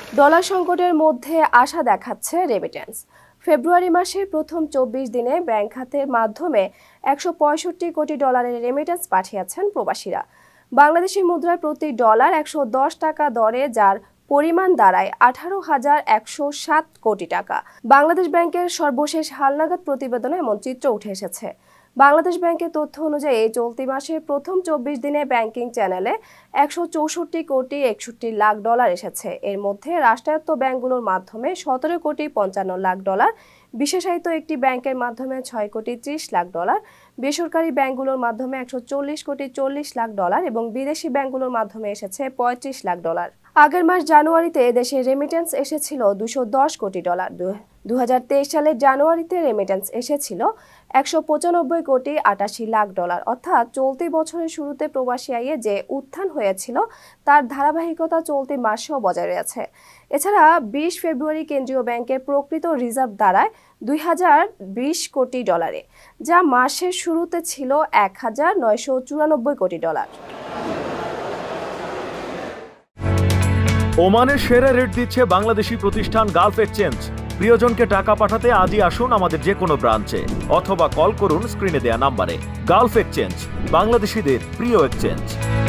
Dollar সংকটের মধ্যে আশা দেখাচ্ছে রেমিটেন্স। ফেব্রুয়ারি মাসে প্রথম 24 দিনে ব্যাংক খাতের মাধ্যমে 165 কোটি ডলারের রেমিটেন্স পাঠিয়েছেন প্রবাসীরা। বাংলাদেশি মুদ্রায় প্রতি ডলার 110 টাকা দরে, যার পরিমাণ দাঁড়ায় 18,107 কোটি টাকা। বাংলাদেশ ব্যাংকের সর্বশেষ হালনাগাদ প্রতিবেদনে এমন চিত্র উঠে এসেছে। বাংলাদেশ ব্যাংকের তথ্য অনুযায়ী চলতি মাসের প্রথম 24 দিনে ব্যাংকিং চ্যানেলে 164 কোটি 61 লাখ ডলার এসেছে। এর মধ্যে রাষ্ট্রায়ত্ত ব্যাংকগুলোর মাধ্যমে 17 কোটি 55 লাখ ডলার, বিশেষায়িত একটি ব্যাংকের মাধ্যমে 6 কোটি 30 লাখ ডলার, বেসরকারি ব্যাংকগুলোর মাধ্যমে 140 কোটি 40 লাখ ডলার এবং বিদেশি ব্যাংকগুলোর মাধ্যমে এসেছে 35 লাখ ডলার। আগের মাস জানুয়ারিতে দেশে রেমিটেন্স এসেছিল 210 কোটি ডলার। 2023 সালের জানুয়ারিতে রেমিটেন্স এসেছিল 195 কোটি 88 লাখ ডলার। অর্থাৎ চলতি বছরের শুরুতে প্রবাসী আয়ে যে উত্থান হয়েছিল তার ধারাবাহিকতা চলতি মাসেও বজায় রয়েছে। এছাড়া 20 ফেব্রুয়ারি কেন্দ্রীয় ব্যাংকের প্রকৃত রিজার্ভ দাঁড়ায় 2020 কোটি ডলারে, যা মাসের শুরুতে ছিল 1994 কোটি ডলার। ওমানের সেরা রেট দিচ্ছে বাংলাদেশি প্রতিষ্ঠান গালফ এক্সচেঞ্জ। প্রিয়জনকে টাকা পাঠাতে আজই আসুন আমাদের যে কোনো ব্রাঞ্চে অথবা কল করুন স্ক্রিনে দেয়া নাম্বারে। গালফ এক্সচেঞ্জ, বাংলাদেশিদের প্রিয় এক্সচেঞ্জ।